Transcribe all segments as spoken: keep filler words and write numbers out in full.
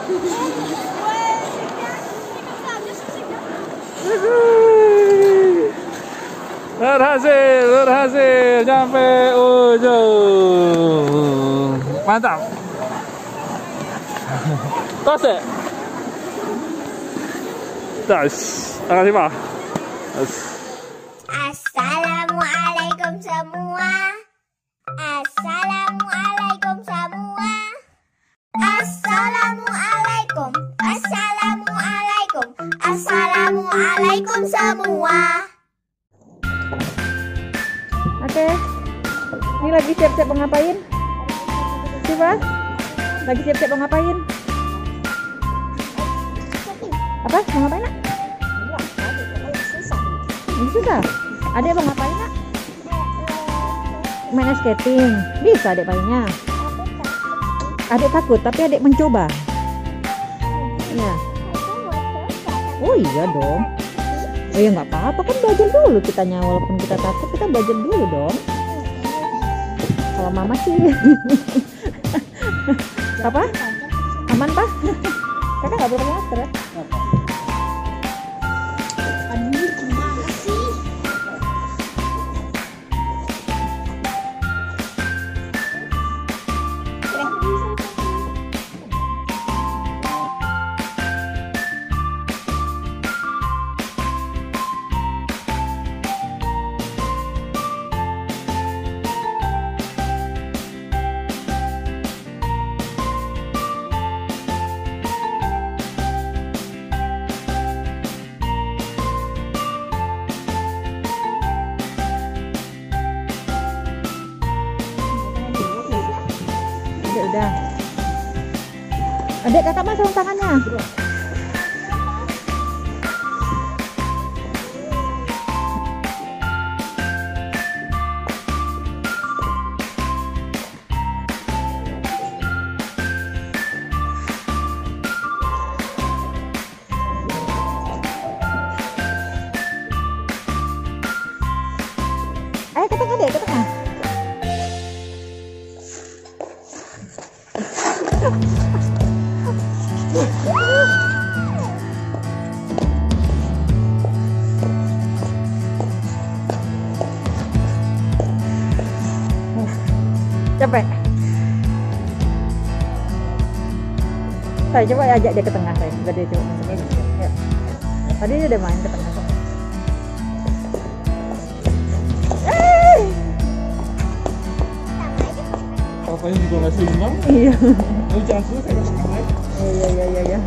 Berhasil, berhasil sampai ujung. Mantap. Tose. Das. Makasih, Pak. Assalamualaikum semua. Assalamualaikum semua. Assalamualaikum. Assalamualaikum. Assalamualaikum semua. Oke, ini lagi siap-siap mau ngapain? Siapa? Lagi siap-siap mau ngapain? Apa? Mau ngapain, Nak? Ini susah. Adek mau ngapain, Nak? Main skating. Bisa adek mainnya. Adek takut, tapi adek mencoba. Ya. Oh iya dong. Oh ya nggak apa-apa, kan belajar dulu kitanya, walaupun kita takut kita belajar dulu dong. Kalau mama sih apa? Aman, Pak? Kakak nggak boleh pakai masker ya? Aduh, gimana sih? Udah. Adek, kakak mas sarung tangannya. Ayo ke tengah deh, ke tengah. Capek. Saya coba ajak dia ke tengah, saya. Biar dia coba masuk lagi. Ya. Tadi dia udah main ke tengah kok. Eh. Papanya juga nggak seimbang. Iya. Lu jangan suruh saya ke tengah lagi. Iya iya iya iya.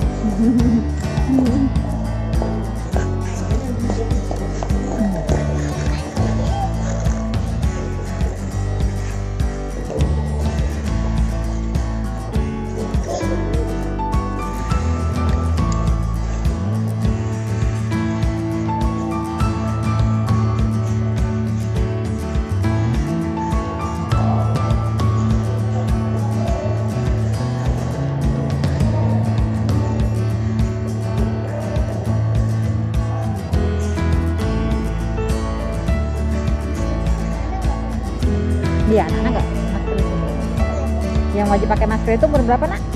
Iya, anak-anak nggak masker ini. Yang wajib pakai masker itu umur berapa, Nak?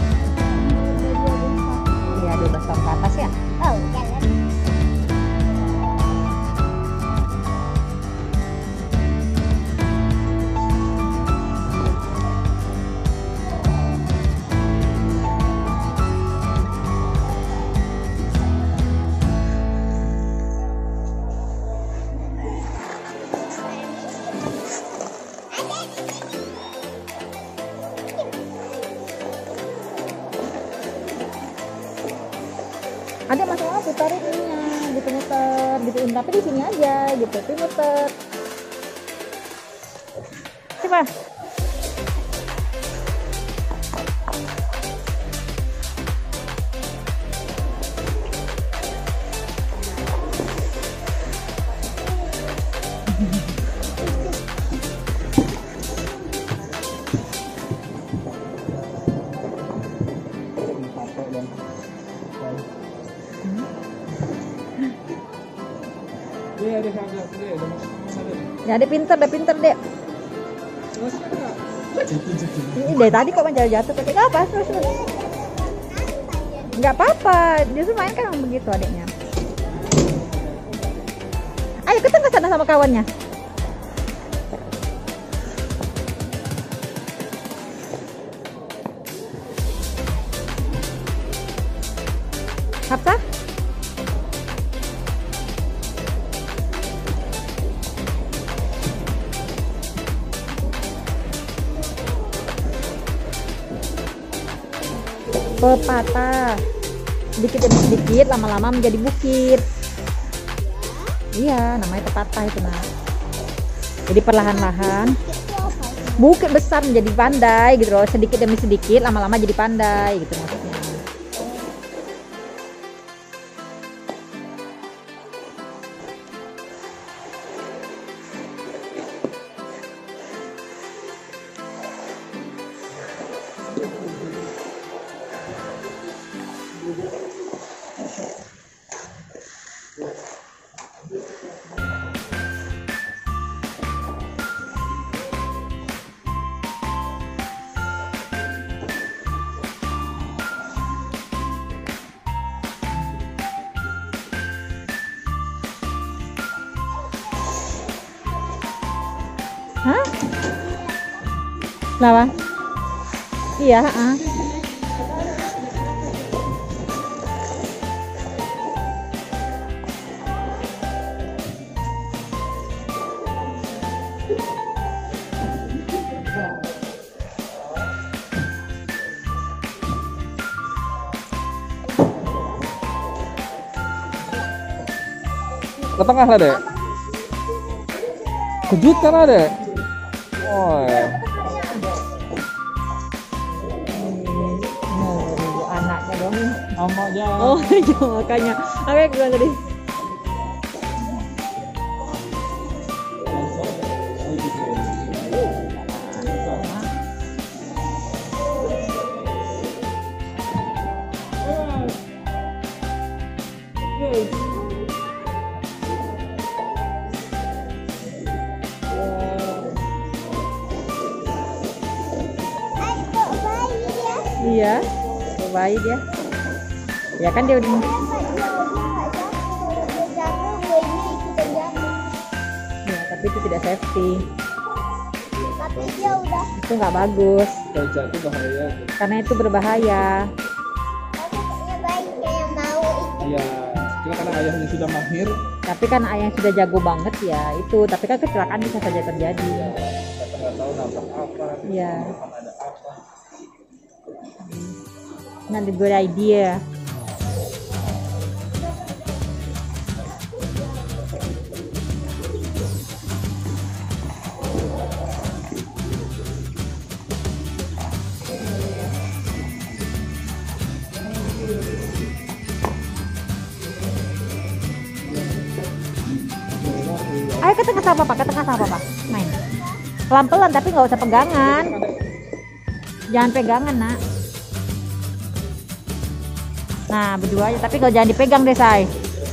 Iya, dua belas tahun ke atas ya. Oh, jalan. Ada masalah putarin ininya, gitu muter, gitu, tapi di sini aja, gitu, tapi muter. Coba. Iya, ada kagak, dia udah masuk sana. Ya, dia pinter, dia pinter, Dek. Terus kan jatuh-jatuh. Ini dari tadi kok menjatuh jatuh pakai apa? Terus terus. Nggak apa-apa, justru main kan memang begitu adiknya. Ayo kita ke sana sama kawannya. Hafsah? Pepatah, sedikit demi sedikit lama-lama menjadi bukit. Iya, namanya pepatah itu nah. Jadi perlahan-lahan bukit besar menjadi pandai gitu loh. Sedikit demi sedikit lama-lama jadi pandai gitu maksudnya. Hah? Kenapa? Iya, heeh. Ke tengah lah dek. Kejut kan ada. Oh ya. Oh, anaknya dong. Sama aja. Oh, iya makanya. Oke, gue bilang tadi. Iya, bayi dia. Ya kan dia udah. Ya, tapi itu tidak safety. Tapi dia udah. Itu nggak bagus. Kalau jatuh bahaya. Karena itu berbahaya. Tapi punya bayinya yang mau itu. Iya. Kira karena ayahnya sudah mahir. Tapi kan ayah yang sudah jago banget ya itu. Tapi kan kecelakaan bisa saja terjadi. Kita nggak tahu nabrak apa. Iya. Ada apa. Not a good idea. Ayo ke tengah sama papa, ke tengah sama papa. Main. Pelan-pelan tapi nggak usah pegangan. Jangan pegangan, nak. Nah, berdua aja, tapi kalau jangan dipegang deh, say.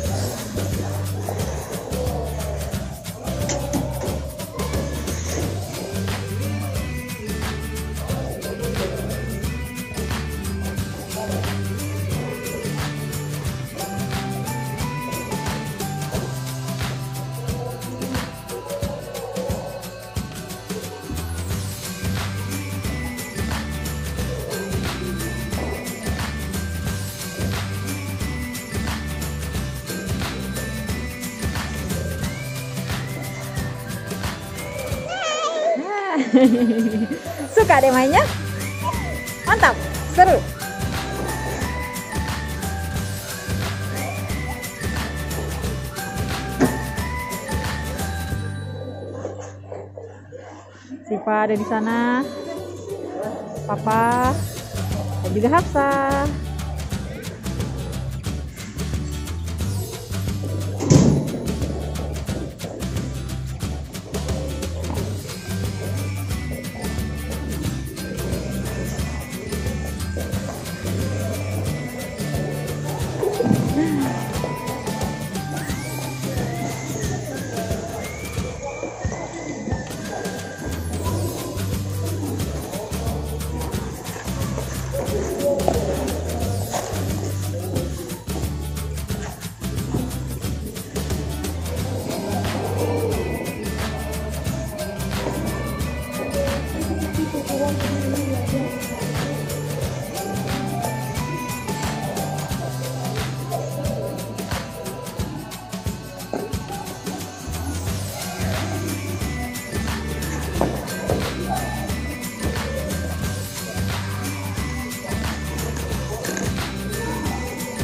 Suka deh mainnya? Mantap, seru. Siva ada di sana, Papa, dan juga Hafsah.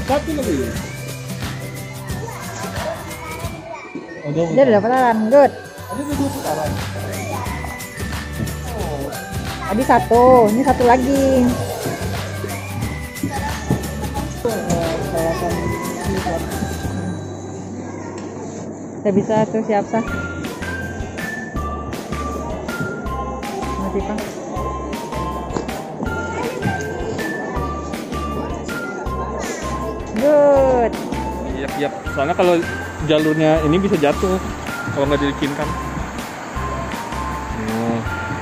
Satu lagi. Oh, dua Dia udah putaran, good. Ada dua putaran. Tadi satu, ini satu lagi. Kawasan Pusat. Udah bisa tuh siap sah. Masih Pak. Good. Iya, iya. Soalnya kalau jalurnya ini bisa jatuh kalau nggak dilicinkan. Hmm.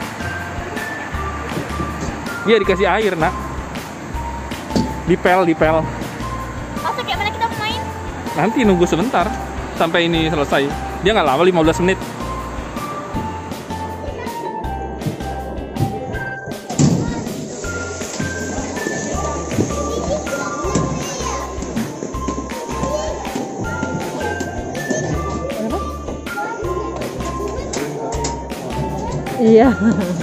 Iya, dikasih air, Nak. Dipel, dipel. Masa kayak mana kita main? Nanti nunggu sebentar sampai ini selesai. Dia nggak lama, lima belas menit. Iya.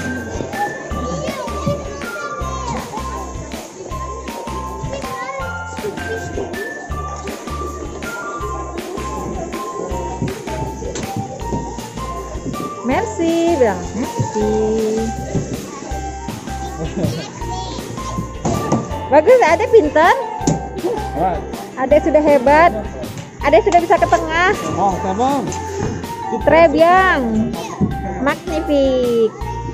Merci, bilang merci. Bagus, Adek pintar. Adek sudah hebat. Adek sudah bisa ke tengah. Oh, sabang. Très bien. Magnifique.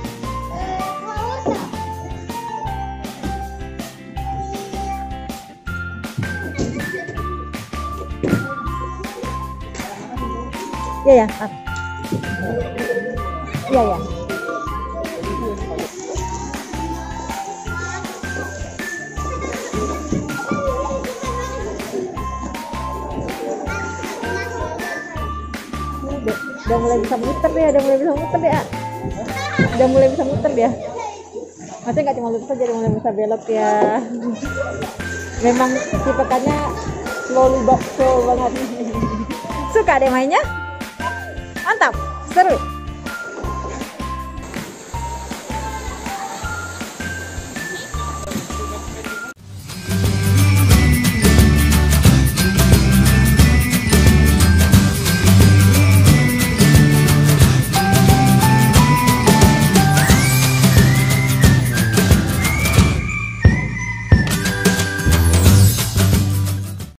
Iya ya. Ah. Iya ya. Udah mulai bisa muter dia, udah mulai bisa muter dia. Udah mulai bisa muter dia. Maksudnya nggak cuma lurus saja, udah mulai bisa belok ya. Memang tipekannya slowly but slow banget. Suka deh mainnya? Mantap, seru.